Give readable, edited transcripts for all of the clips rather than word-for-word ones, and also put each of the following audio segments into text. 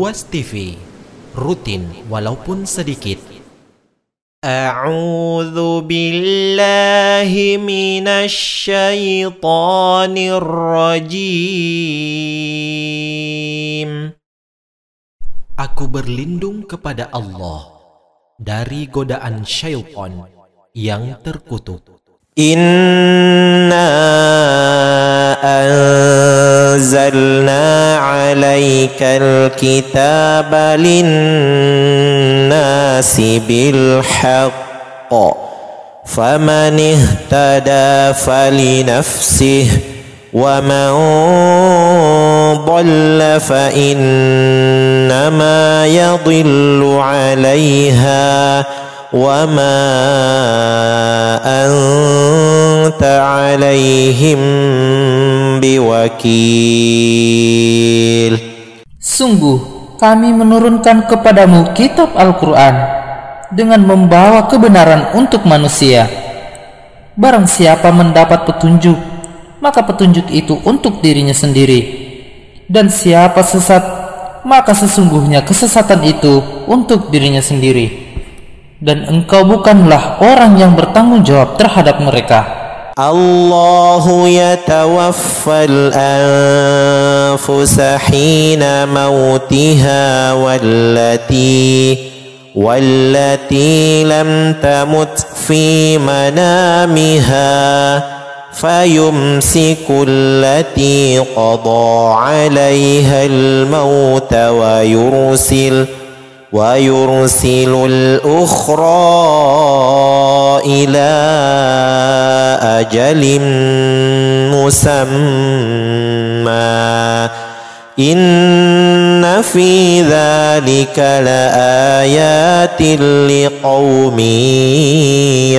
Luas TV, rutin walaupun sedikit. A'udzu billahi minasy syaithanir rajim. Aku berlindung kepada Allah dari godaan syaitan yang terkutuk. Inna anzalna 'alaikal kitaba lin-nasi bil haqq faman ihtada falinafsihi wa man dhalla fa innama yadhillu 'alaiha wa ma anta 'alaihim biwakil. Sungguh kami menurunkan kepadamu kitab Al-Quran dengan membawa kebenaran untuk manusia. Barang siapa mendapat petunjuk, maka petunjuk itu untuk dirinya sendiri, dan siapa sesat, maka sesungguhnya kesesatan itu untuk dirinya sendiri. Dan engkau bukanlah orang yang bertanggung jawab terhadap mereka. Allahu yatawaffal anfusa hina mautiha wallati lam tamut fi manamiha fayumsiku allati qada 'alaiha al-mauta wa yursilul ukhra ila ajalin musamma inna fi dzalika laayatin liqaumin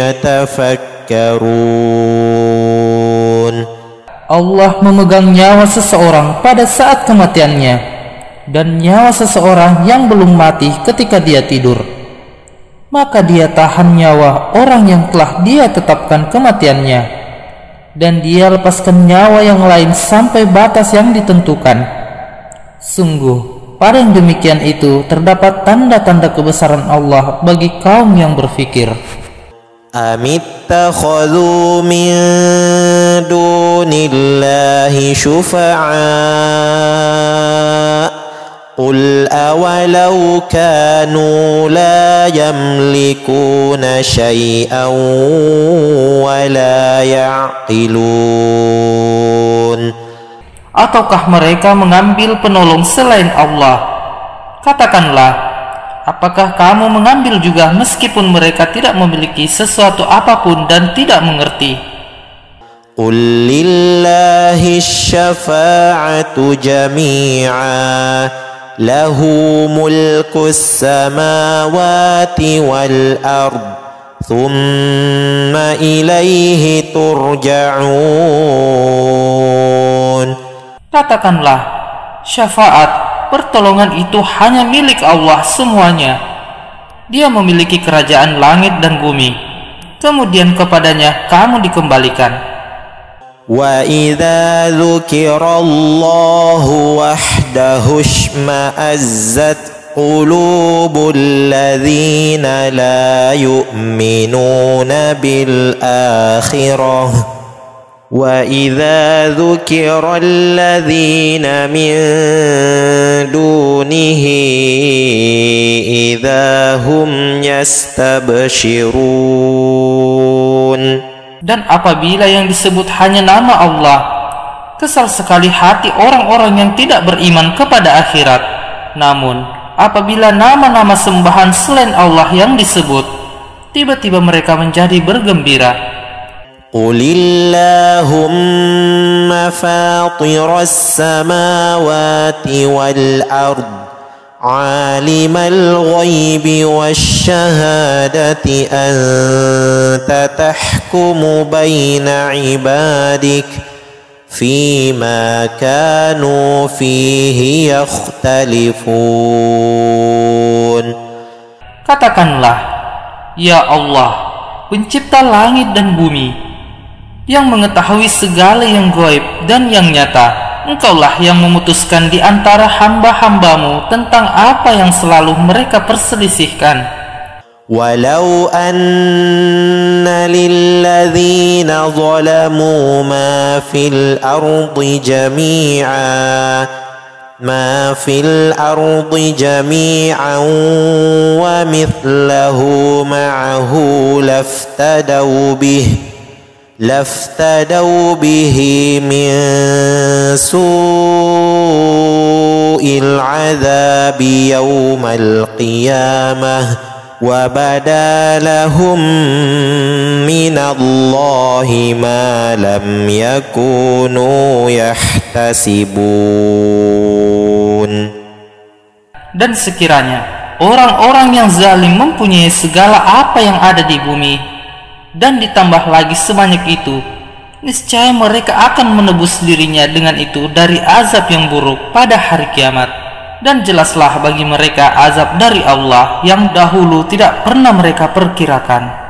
yatafakkarun. Allah memegang nyawa seseorang pada saat kematiannya, dan nyawa seseorang yang belum mati ketika dia tidur, maka dia tahan nyawa orang yang telah dia tetapkan kematiannya, dan dia lepaskan nyawa yang lain sampai batas yang ditentukan. Sungguh pada yang demikian itu terdapat tanda-tanda kebesaran Allah bagi kaum yang berfikir. Amittakhadhu min dunillahi syufa'a Qul awalau kanu la yamlikuna syai'an wa la ya'qilun. Ataukah mereka mengambil penolong selain Allah? Katakanlah, apakah kamu mengambil juga meskipun mereka tidak memiliki sesuatu apapun dan tidak mengerti? Qul lillahi syafa'atu jami'a lahu mulkus samawati wal ard thumma ilaihi turja'un. Katakanlah, syafaat, pertolongan itu hanya milik Allah semuanya. Dia memiliki kerajaan langit dan bumi, kemudian kepadanya kamu dikembalikan. وَإِذَا ذُكِرَ اللَّهُ وَحْدَهُ اشْمَأَزَّتْ قُلُوبُ الَّذِينَ لَا يُؤْمِنُونَ بِالْآخِرَةِ وَإِذَا ذُكِرَ الَّذِينَ مِن دُونِهِ إِذَا هُمْ يَسْتَبْشِرُونَ. Dan apabila yang disebut hanya nama Allah, kesal sekali hati orang-orang yang tidak beriman kepada akhirat. Namun, apabila nama-nama sembahan selain Allah yang disebut, tiba-tiba mereka menjadi bergembira. Qulillahumma fatiras samawati wal ard Alimal ghaibi wasyahadati anta tahkumu baina ibadik fima kanu fihi yakhtalifun. Katakanlah, ya Allah, pencipta langit dan bumi, yang mengetahui segala yang gaib dan yang nyata, Engkaulah yang memutuskan di antara hamba-hambamu tentang apa yang selalu mereka perselisihkan. ولو أن للذين ظلموا ما في الأرض جميعا ومثله معه لافتدوا به من سوء العذاب يوم القيامة وبدا لهم من الله ما لم يكونوا يحتسبون. Dan sekiranya orang-orang yang zalim mempunyai segala apa yang ada di bumi dan ditambah lagi sebanyak itu, niscaya mereka akan menebus dirinya dengan itu dari azab yang buruk pada hari kiamat. Dan jelaslah bagi mereka azab dari Allah yang dahulu tidak pernah mereka perkirakan.